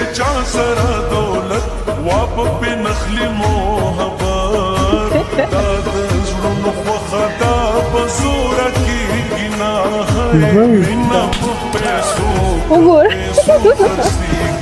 چې چا سره دولت واب په نخلی محبت دا د زړونو خوښه دا په زوره کېږي نه مینا په پیسو خرڅېږي